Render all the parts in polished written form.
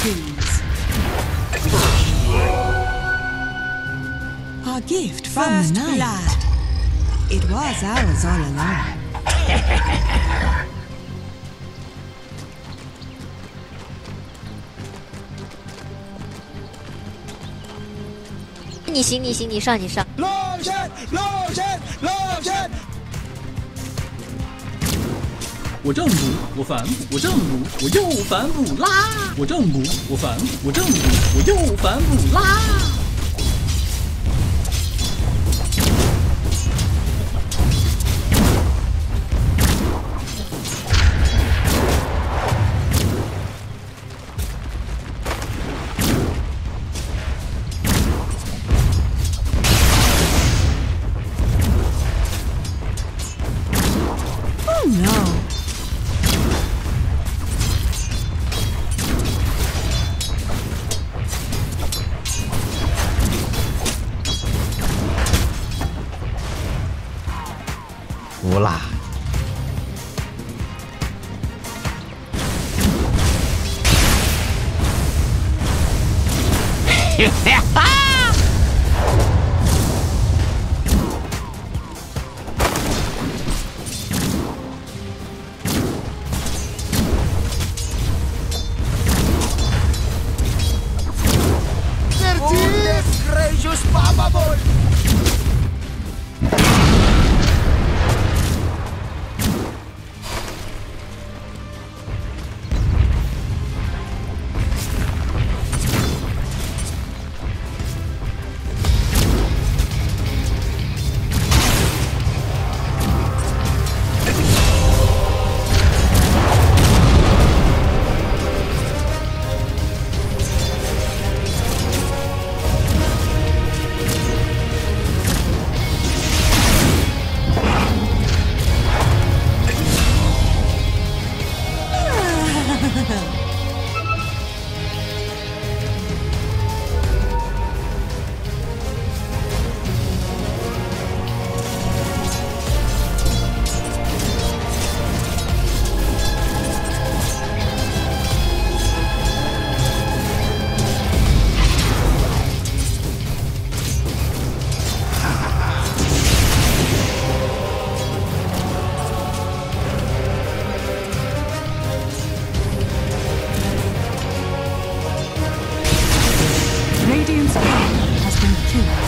begins. Our gift from the night. Blood. It was ours all along. 你行，你行，你上，你上。 露线，露线，露线！ 我正补，我反补，我正补，我又反补啦！我正补，我反补，我正补，我又反补啦！ 服啦！哈哈！ Radiant's tower has been killed.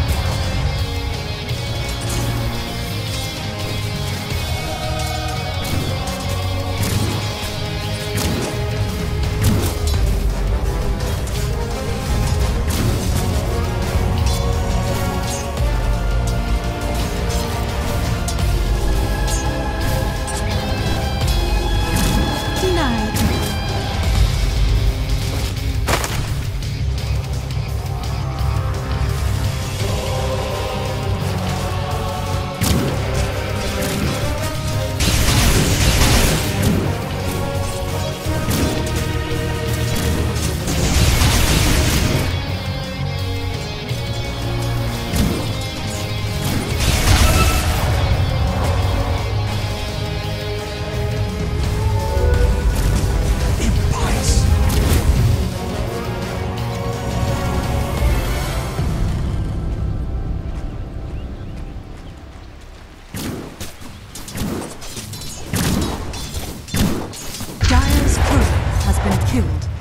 Killed.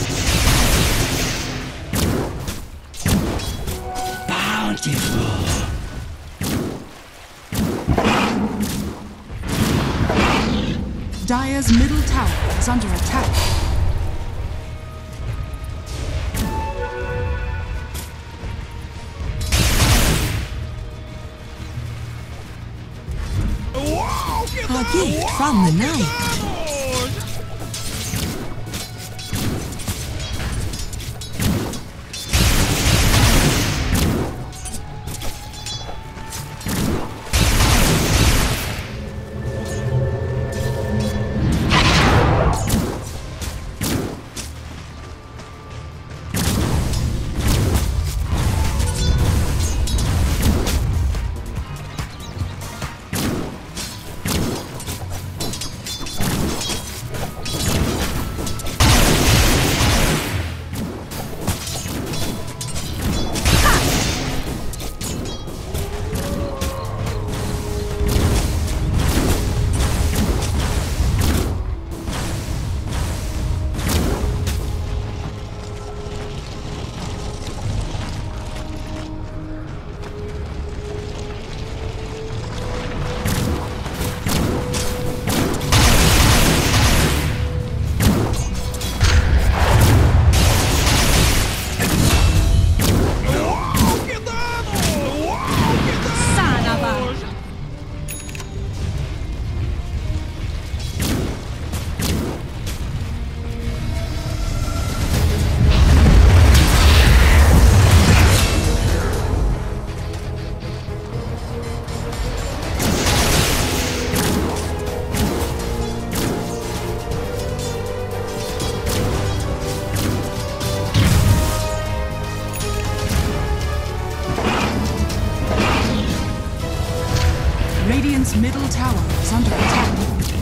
Bountiful. Dire's middle tower is under attack. Our gift from the night. Radiant's middle tower is under attack.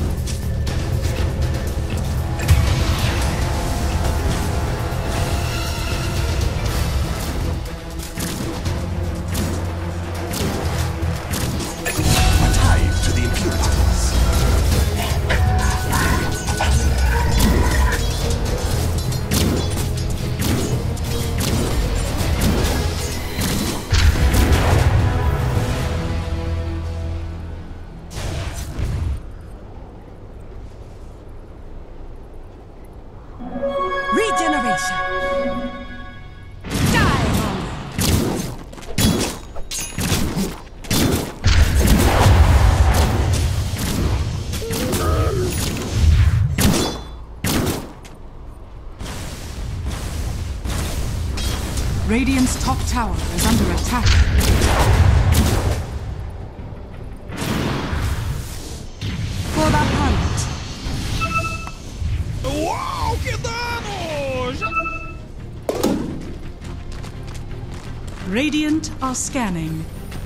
Radiant's top tower is under attack. For the hunt. ¡Wow! ¡Qué danos! Radiant are scanning.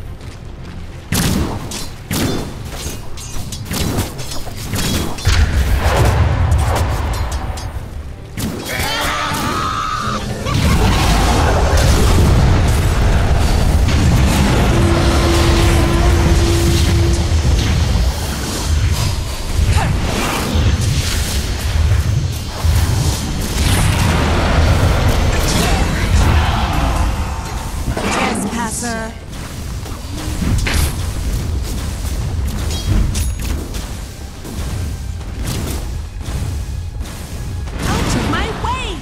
Sir. Out of my way!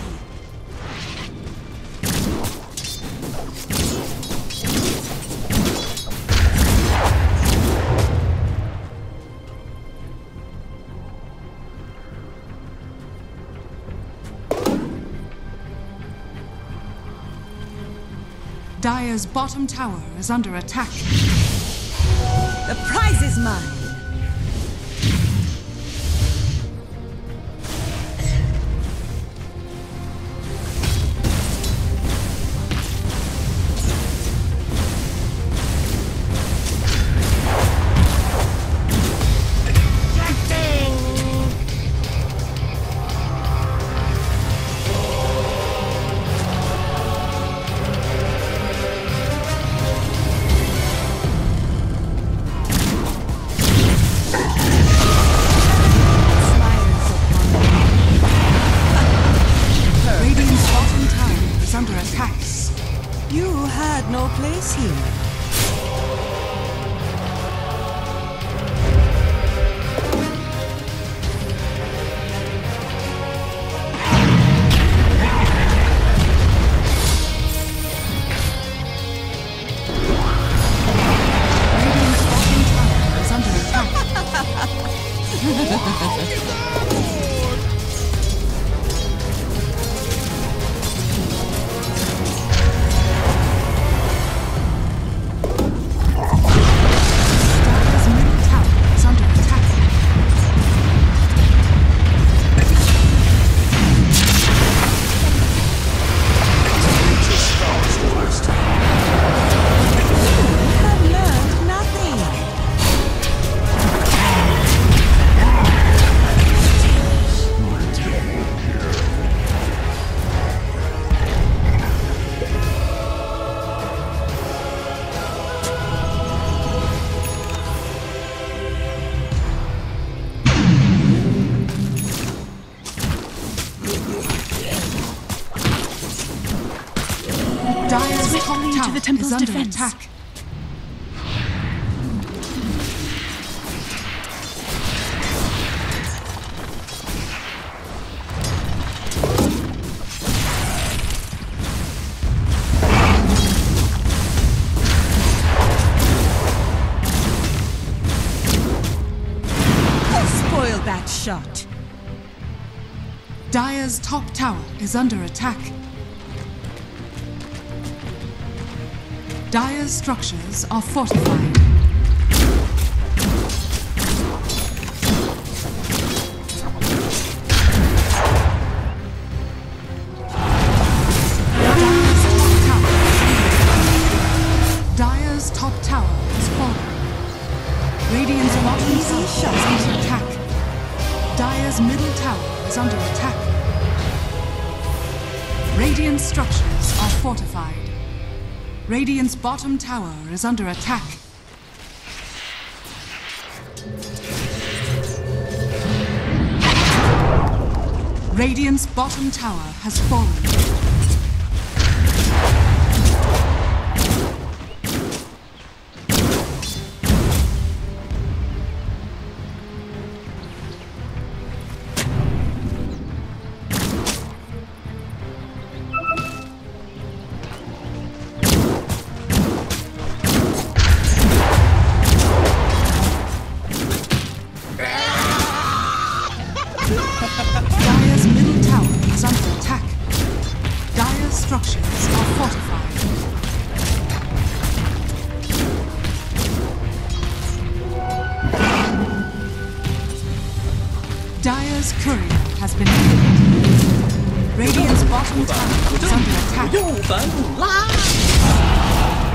Dire's bottom tower is under attack. The prize is mine. You had no place here. Dire's top tower to the temple's is under defense. attack. Spoil that shot. Dire's top tower is under attack. Dire's structures are fortified. Dire's top tower is falling. Radiant's Radiant structures are fortified. Radiant's bottom tower is under attack. Radiant's bottom tower has fallen. Dire's middle tower is under attack. Dire's structures are fortified. Dire's courier has been killed. Radiant's bottom tower is under attack. 又反补啦！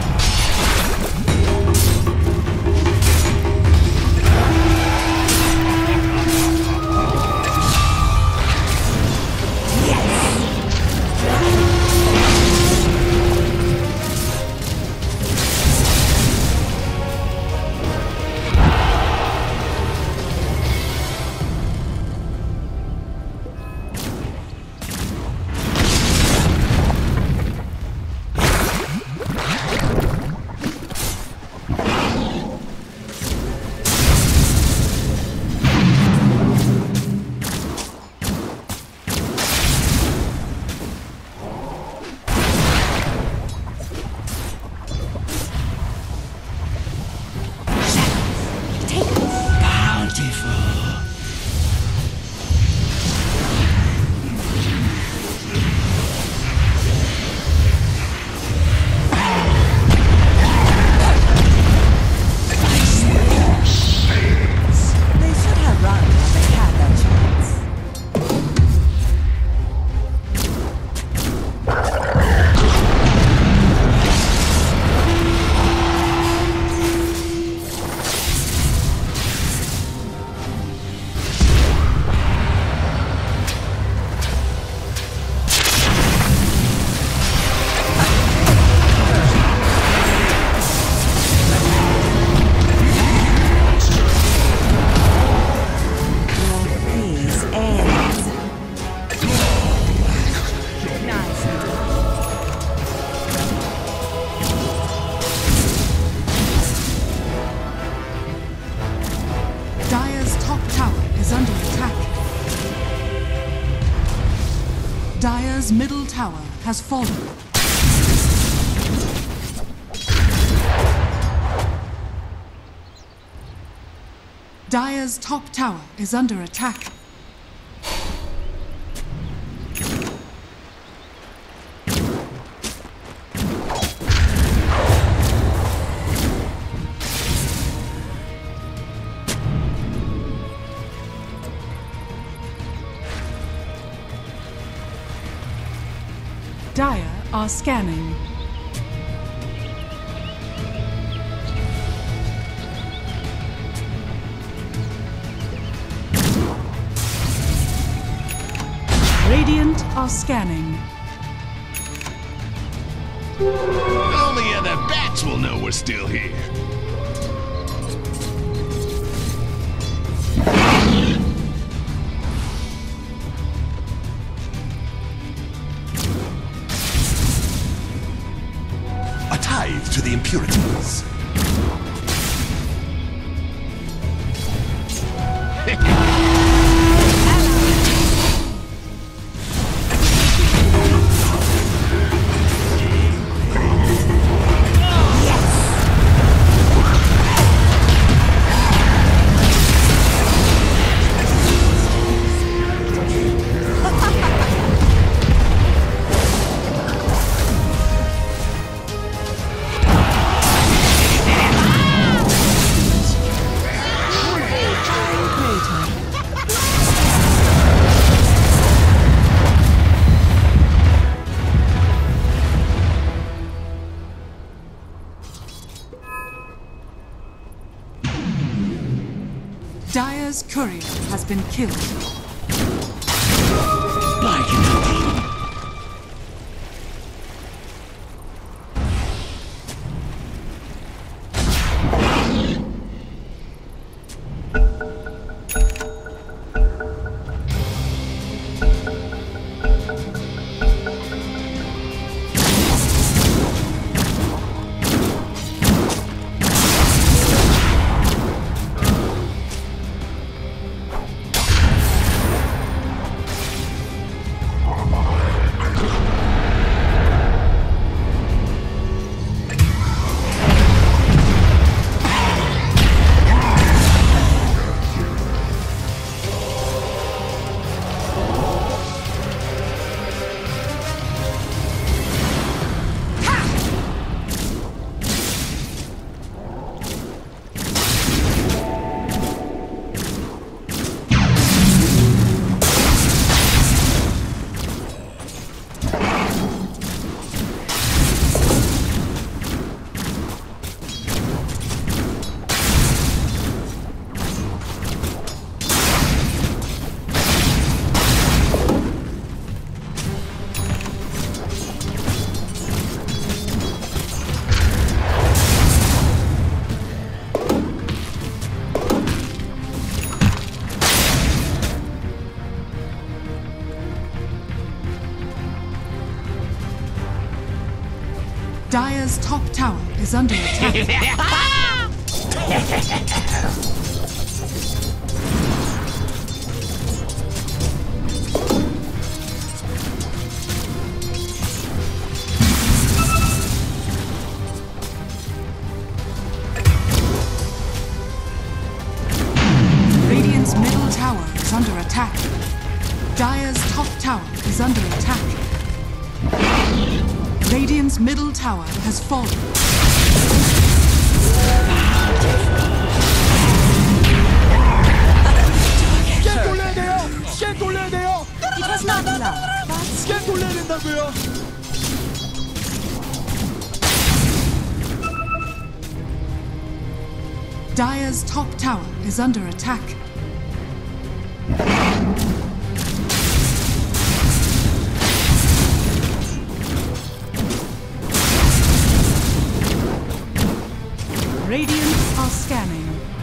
Dire's middle tower has fallen. Dire's top tower is under attack. Dire are scanning. Radiant are scanning. Only other bats will know we're still here. A tithe to the impurities. Dire's courier has been killed. Dire's top tower is under attack. Radiant's middle tower is under attack. Dire's top tower is under attack. Radiant's middle tower has fallen. It was not love, but Dire's top tower is under attack. Radiant are scanning.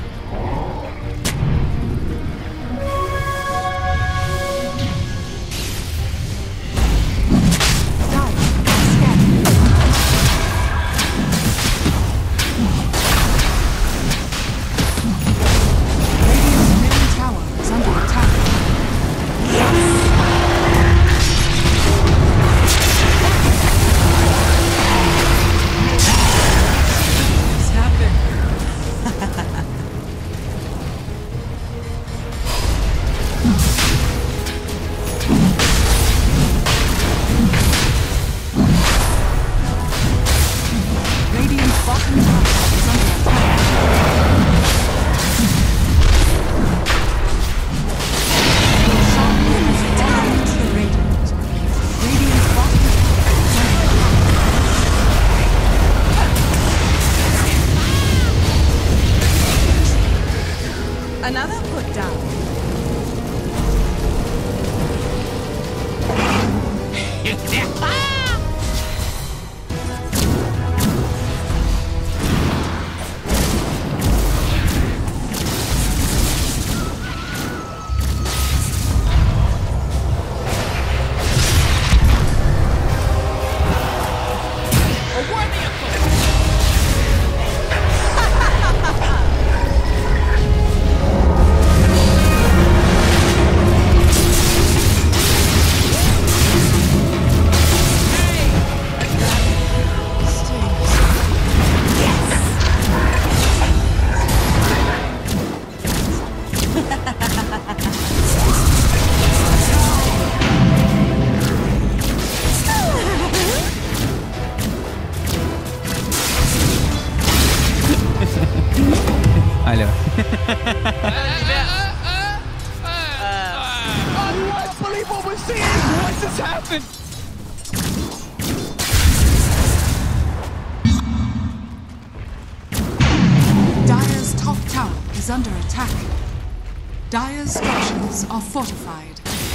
another put down. Алло. Unbelievable, we're seeing what just happened. Dire's top tower is under attack. Dire's structures are fortified.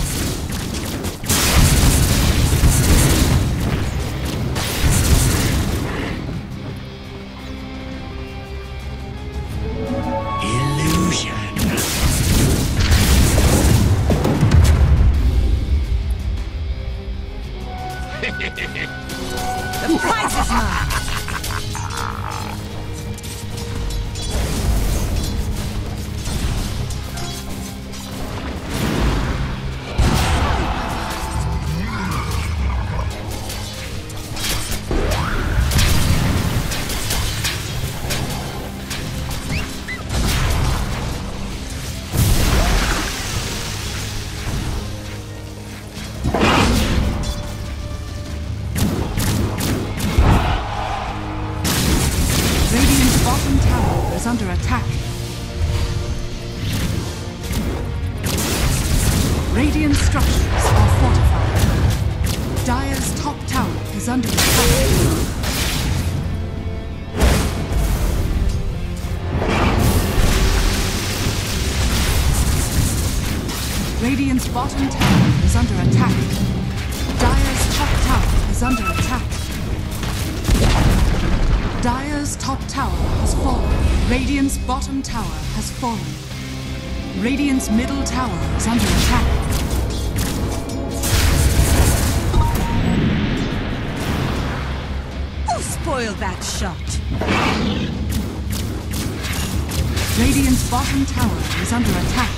The prize is mine. Radiant's bottom tower is under attack. Radiant structures are fortified. Dire is under attack. Radiant's bottom tower is under attack. Dire's top tower is under attack. Dire's top tower has fallen. Radiant's bottom tower has fallen. Radiant's middle tower is under attack. Who spoiled that shot? Radiant's bottom tower is under attack.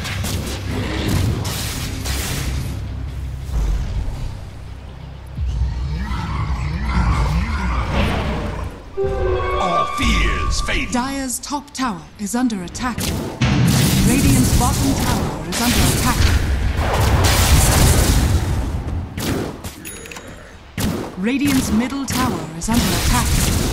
All fears fade. Dire's top tower is under attack. Radiant's bottom tower is under attack. Radiant's middle tower is under attack.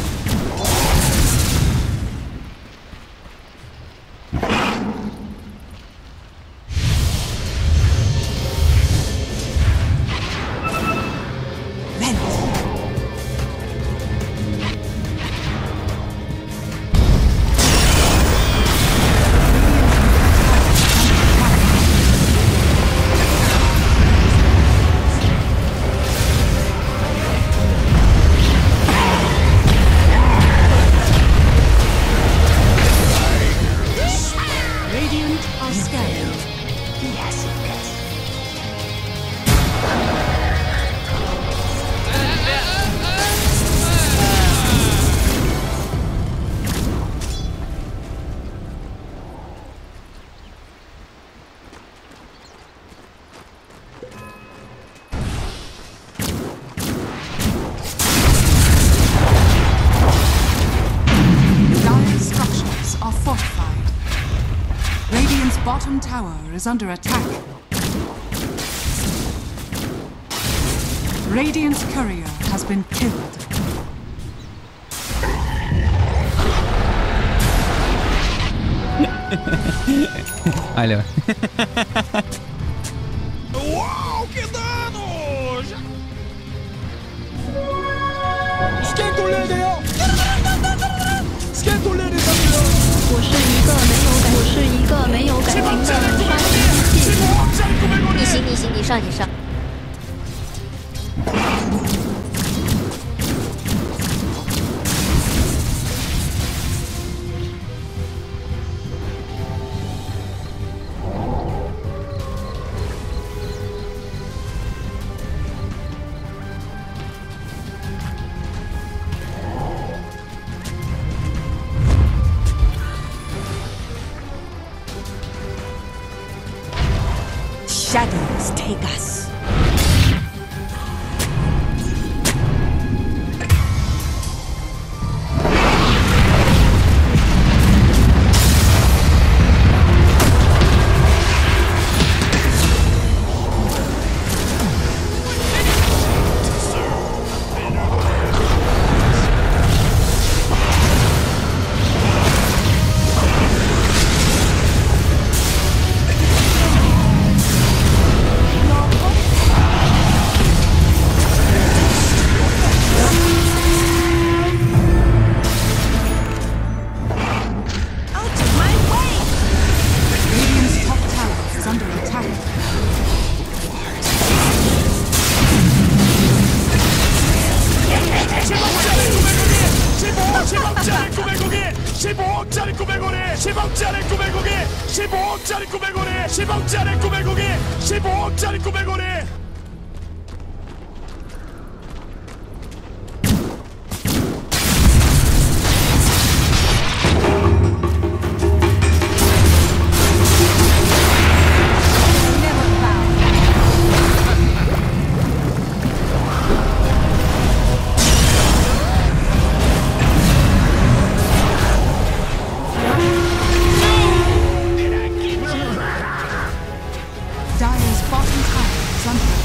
Bottom tower is under attack. Radiant's courier has been killed. Olha. Uau, que danos! Esquenta o líder! Esquenta o líder, campeão! 我是一个没有感情的发情机器。你行你行，你上你上。 Shadows take us. Dire's bottom tower is under attack.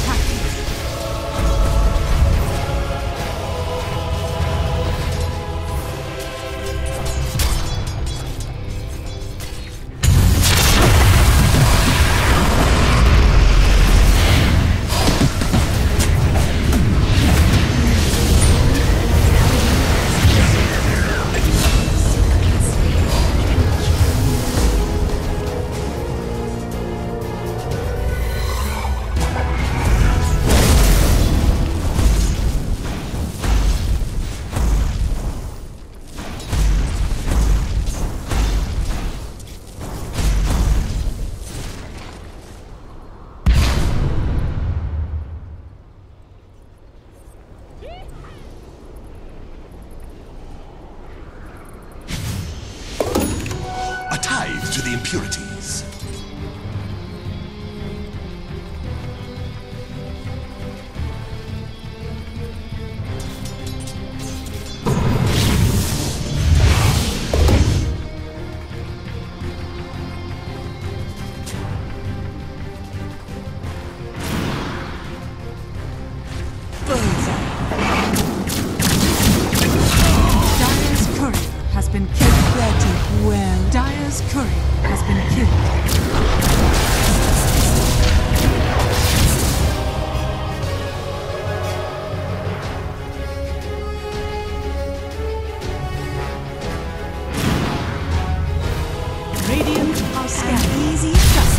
impurities. Dire's courier has been killed. Well, Dire's courier has been killed. Radiant are an scanning. easy shot.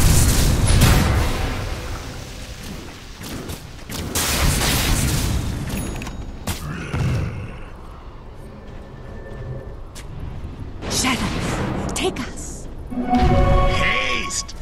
Shadows, take us. Haste!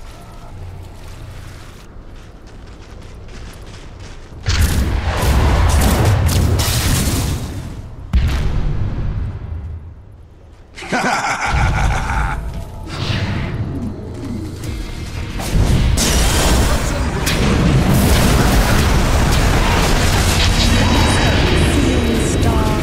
Seeing star.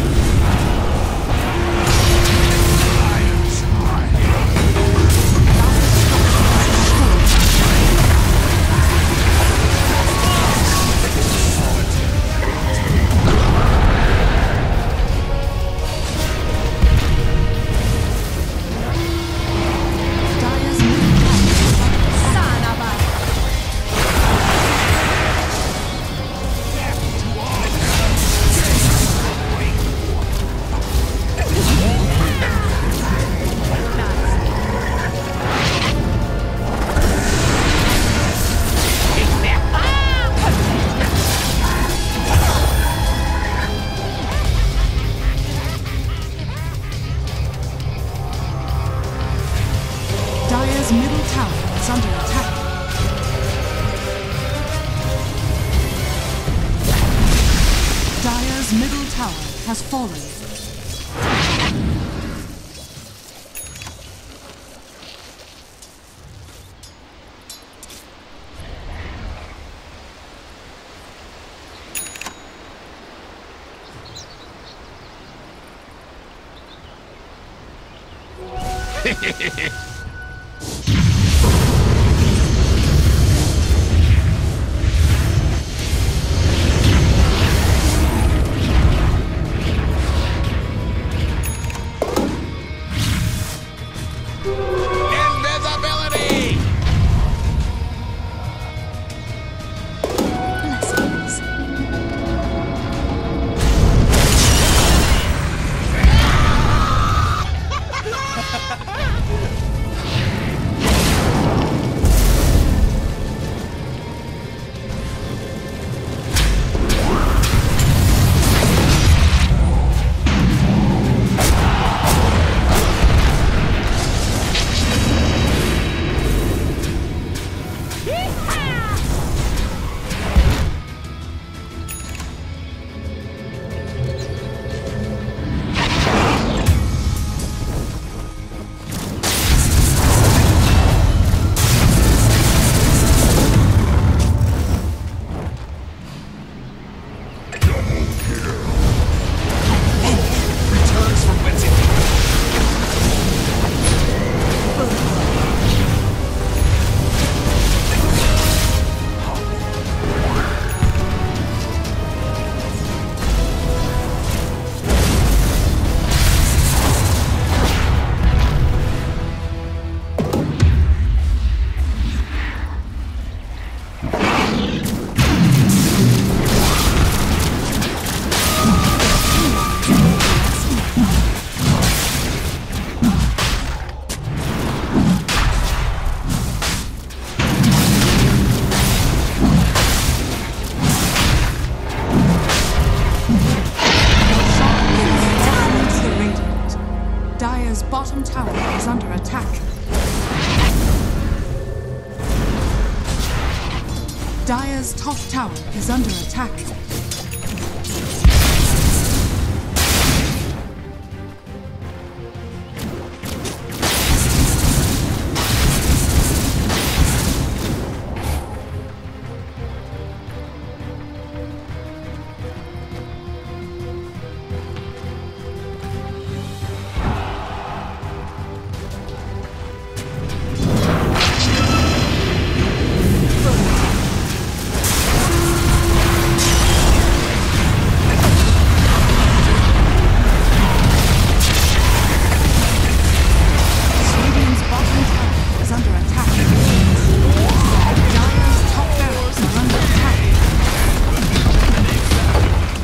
Dire's middle tower Dire's middle tower is under attack. Dire's middle tower has fallen. Invisibility! Blessings. Returns from whence it came. Dire's bottom tower is under attack. Dire's top tower is under attack.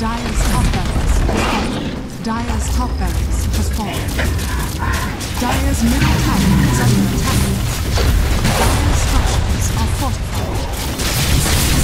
Dire's top barracks has fallen. Dire's top barracks has fallen. Dire's middle tower is under attack. Dire's structures are fortified.